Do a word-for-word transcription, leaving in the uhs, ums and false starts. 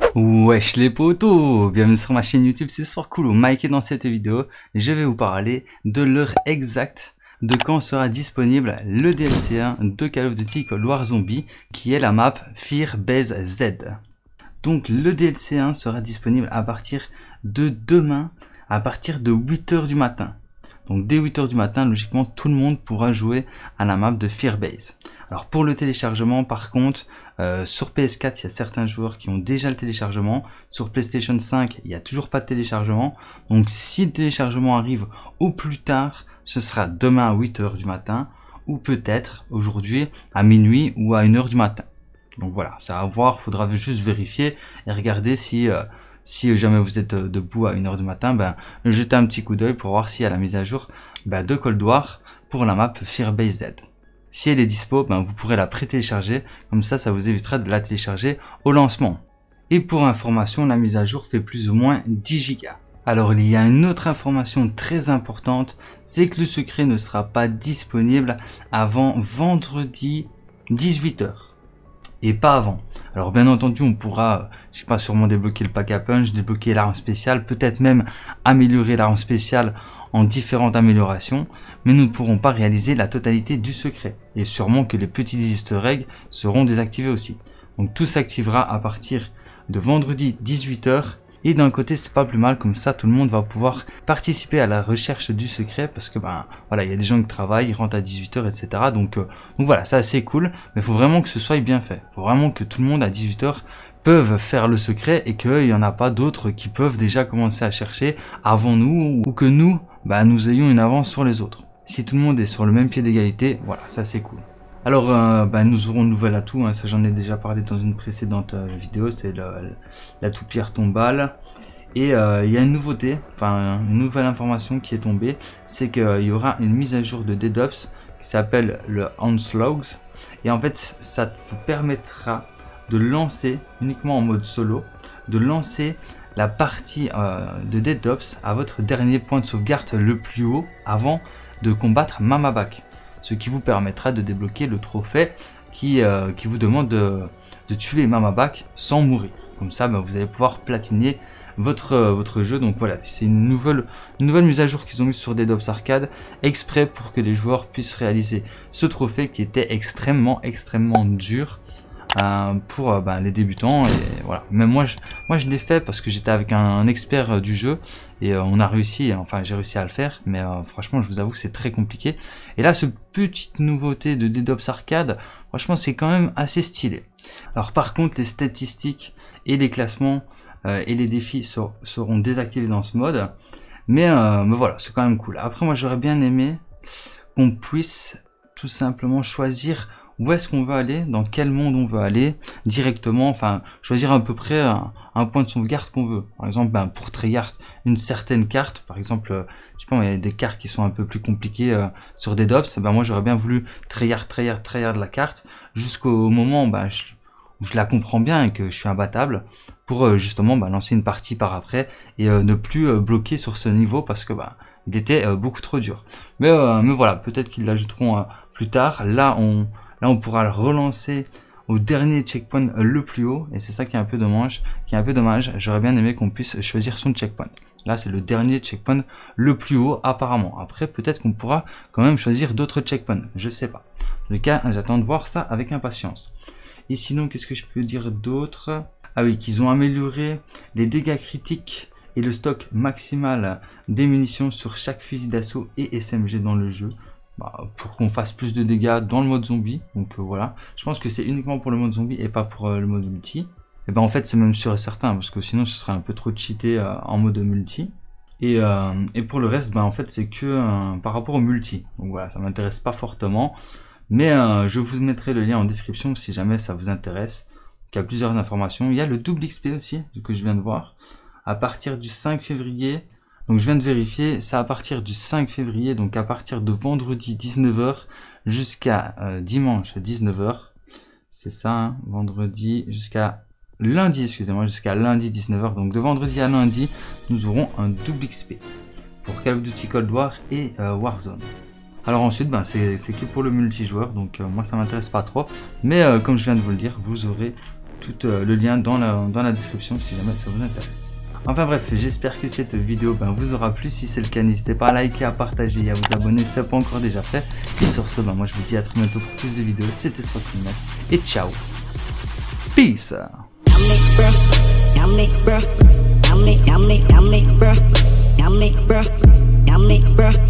Wesh les potos, bienvenue sur ma chaîne YouTube, c'est Soircool, Mike, et dans cette vidéo, je vais vous parler de l'heure exacte de quand sera disponible le D L C un de Call of Duty Cold War Zombie, qui est la map Fear Base Z. Donc le D L C un sera disponible à partir de demain, à partir de huit heures du matin. Donc dès huit heures du matin, logiquement, tout le monde pourra jouer à la map de Fear Base. Alors pour le téléchargement, par contre, euh, sur P S quatre, il y a certains joueurs qui ont déjà le téléchargement. Sur PlayStation cinq, il n'y a toujours pas de téléchargement. Donc si le téléchargement arrive au plus tard, ce sera demain à huit heures du matin, ou peut-être aujourd'hui à minuit ou à une heure du matin. Donc voilà, ça à voir, il faudra juste vérifier et regarder si... Euh, Si jamais vous êtes debout à une heure du matin, ben, jetez un petit coup d'œil pour voir s'il y a la mise à jour ben, de Cold War pour la map Fear Base Z. Si elle est dispo, ben, vous pourrez la pré-télécharger, comme ça, ça vous évitera de la télécharger au lancement. Et pour information, la mise à jour fait plus ou moins dix gigas. Alors il y a une autre information très importante, c'est que le secret ne sera pas disponible avant vendredi dix-huit heures. Et pas avant. Alors bien entendu, on pourra, je sais pas, sûrement débloquer le pack à punch, débloquer l'arme spéciale, peut-être même améliorer l'arme spéciale en différentes améliorations, mais nous ne pourrons pas réaliser la totalité du secret. Et sûrement que les petits easter eggs seront désactivés aussi. Donc tout s'activera à partir de vendredi dix-huit heures. Et d'un côté, c'est pas plus mal, comme ça tout le monde va pouvoir participer à la recherche du secret, parce que ben voilà, il y a des gens qui travaillent, ils rentrent à dix-huit heures, et cetera. Donc, euh, donc voilà, c'est assez cool, mais il faut vraiment que ce soit bien fait. Il faut vraiment que tout le monde à dix-huit heures peuvent faire le secret et qu'il n'y en a pas d'autres qui peuvent déjà commencer à chercher avant nous, ou que nous, ben, nous ayons une avance sur les autres. Si tout le monde est sur le même pied d'égalité, voilà, ça c'est cool. Alors, euh, bah, nous aurons un nouvel atout, hein, ça j'en ai déjà parlé dans une précédente euh, vidéo, c'est l'atout pierre tombale. Et euh, il y a une nouveauté, enfin une nouvelle information qui est tombée, c'est qu'il euh, y aura une mise à jour de DDoS qui s'appelle le Onslaught. Et en fait, ça vous permettra de lancer, uniquement en mode solo, de lancer la partie euh, de DDoS à votre dernier point de sauvegarde le plus haut avant de combattre Mamaback. Ce qui vous permettra de débloquer le trophée qui, euh, qui vous demande de, de tuer Mamaback sans mourir. Comme ça, bah, vous allez pouvoir platiner votre, euh, votre jeu. Donc voilà, c'est une nouvelle, une nouvelle mise à jour qu'ils ont mise sur DDoS Arcade, exprès pour que les joueurs puissent réaliser ce trophée qui était extrêmement, extrêmement dur euh, pour euh, bah, les débutants. Et voilà, même moi, je, moi, je l'ai fait parce que j'étais avec un, un expert euh, du jeu. Et euh, on a réussi, enfin j'ai réussi à le faire, mais euh, franchement je vous avoue que c'est très compliqué. Et là, ce petite nouveauté de DDoS Arcade, franchement c'est quand même assez stylé. Alors par contre, les statistiques et les classements euh, et les défis ser seront désactivés dans ce mode. Mais, euh, mais voilà, c'est quand même cool. Après moi j'aurais bien aimé qu'on puisse tout simplement choisir où est-ce qu'on veut aller, dans quel monde on veut aller, directement, enfin, choisir à peu près un, un point de sauvegarde qu'on veut. Par exemple, ben, pour Treyarch, une certaine carte, par exemple, euh, je sais pas, il y a des cartes qui sont un peu plus compliquées euh, sur DDoS, ben moi j'aurais bien voulu Treyarch, Treyarch, Treyarch de la carte, jusqu'au moment ben, je, où je la comprends bien et que je suis imbattable, pour euh, justement ben, lancer une partie par après, et euh, ne plus euh, bloquer sur ce niveau, parce que ben, il était euh, beaucoup trop dur. Mais, euh, mais voilà, peut-être qu'ils l'ajouteront euh, plus tard. Là, on... Là, on pourra le relancer au dernier checkpoint le plus haut. Et c'est ça qui est un peu dommage. Qui est un peu dommage. J'aurais bien aimé qu'on puisse choisir son checkpoint. Là, c'est le dernier checkpoint le plus haut, apparemment. Après, peut-être qu'on pourra quand même choisir d'autres checkpoints. Je sais pas. En tout cas, j'attends de voir ça avec impatience. Et sinon, qu'est-ce que je peux dire d'autre? Ah oui, qu'ils ont amélioré les dégâts critiques et le stock maximal des munitions sur chaque fusil d'assaut et S M G dans le jeu. Bah, pour qu'on fasse plus de dégâts dans le mode zombie. Donc euh, voilà, je pense que c'est uniquement pour le mode zombie et pas pour euh, le mode multi. Et ben en fait c'est même sûr et certain, parce que sinon ce serait un peu trop cheaté euh, en mode multi. Et, euh, et pour le reste, ben en fait c'est que euh, par rapport au multi. Donc voilà, ça m'intéresse pas fortement. Mais euh, je vous mettrai le lien en description si jamais ça vous intéresse. Il y a plusieurs informations. Il y a le double X P aussi, que je viens de voir. À partir du cinq février... Donc je viens de vérifier, c'est à partir du cinq février, donc à partir de vendredi dix-neuf heures jusqu'à euh, dimanche dix-neuf heures. C'est ça, hein, vendredi jusqu'à lundi, excusez-moi, jusqu'à lundi dix-neuf heures. Donc de vendredi à lundi, nous aurons un double X P pour Call of Duty Cold War et euh, Warzone. Alors ensuite, ben, c'est que pour le multijoueur, donc euh, moi ça m'intéresse pas trop. Mais euh, comme je viens de vous le dire, vous aurez tout euh, le lien dans la, dans la description si jamais ça vous intéresse. Enfin bref, j'espère que cette vidéo ben, vous aura plu. Si c'est le cas, n'hésitez pas à liker, à partager et à vous abonner si ce n'est pas encore déjà fait. Et sur ce, ben, moi je vous dis à très bientôt pour plus de vidéos. C'était SwagCoolNet et ciao. Peace. Yummy, bruh.